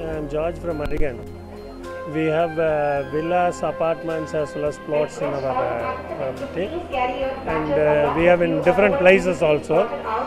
I'm George from Arigan. We have villas, apartments as well as plots in our property, and we have in different places also.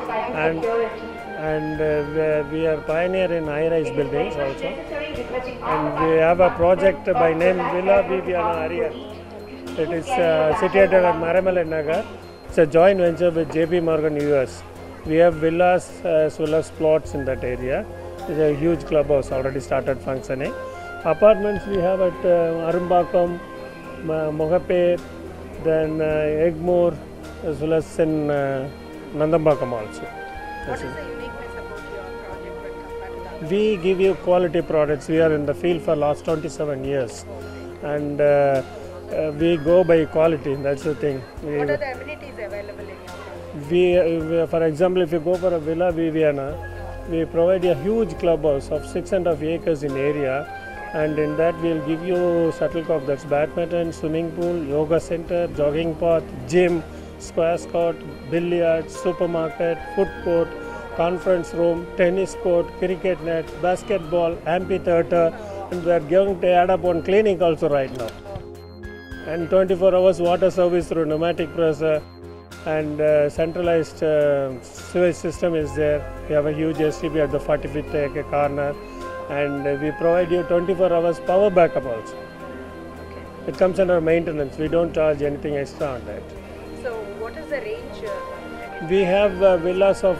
And we are pioneer in high-rise buildings also. And we have a project by name Villa Viviana Arigan. It is situated at Maramala Nagar. It's a joint venture with JP Morgan US. We have villas as well as plots in that area. It's a huge clubhouse already started functioning. Apartments we have at Arumbakam, Mogape, then Egmore, as well as in Nandambakam also. What is the uniqueness about your project when compared to that? We give you quality products. We are in the field for last 27 years, and we go by quality. That's the thing. What are the amenities available in your project? For example, if you go for a Villa Viviana, we provide a huge clubhouse of 6.5 acres in area, and in that we'll give you shuttlecock, that's badminton, swimming pool, yoga center, jogging path, gym, squash court, billiards, supermarket, food court, conference room, tennis court, cricket net, basketball, amphitheater, and we are going to add up one clinic also right now. And 24 hours water service through pneumatic pressure, and centralized sewage system is there. We have a huge STP at the 45th corner, and we provide you 24 hours power backup also. Okay. It comes under maintenance. We don't charge anything extra on that. So what is the range? We have villas of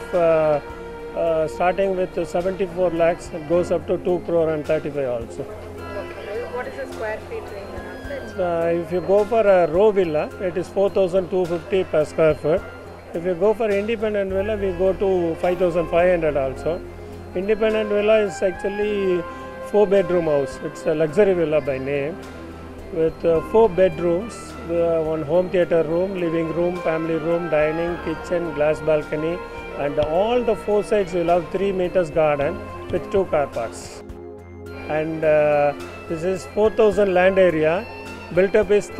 starting with 74 lakhs, it goes up to 2 crore and 35 also. Okay. What is the square feet range? If you go for a row villa, it is 4,250 per square foot. If you go for independent villa, we go to 5,500 also. Independent villa is actually 4-bedroom house. It's a luxury villa by name with 4 bedrooms, one home theater room, living room, family room, dining, kitchen, glass balcony, and all the 4 sides will have 3 meters garden with 2 car parks. And this is 4,000 land area. Built up is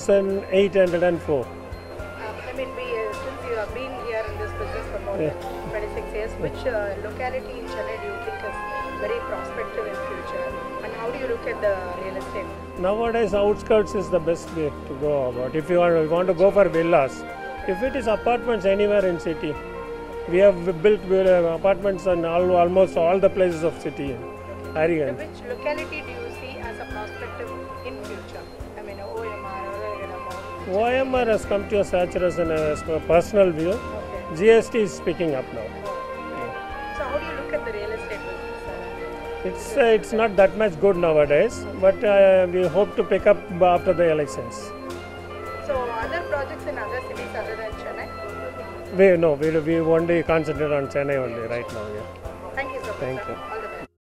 3,804. I mean, since you have been here in this business for more than 26 years, which locality in Chennai do you think is very prospective in future? And how do you look at the real estate? Nowadays, outskirts is the best way to go about. If you want to go for villas, if it is apartments anywhere in city, we have built apartments in almost all the places of city. Arigan. So which locality do you see as a prospective in future? I mean, OMR or OMR has come to a saturation as a personal view. Okay. GST is picking up now. So how do you look at the real estate business? It's not that much good nowadays, but we hope to pick up after the elections. So other projects in other cities other than Chennai? We only concentrate on Chennai only right now. Yeah. Thank you so much. Thank sir. you.